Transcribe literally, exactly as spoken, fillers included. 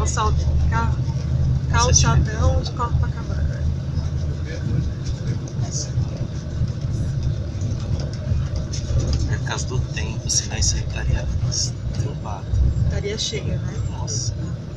calçadão, calçadão de Copacabana. É por causa do tempo, senão isso aí estaria estampado. Estaria cheio, né? Nossa.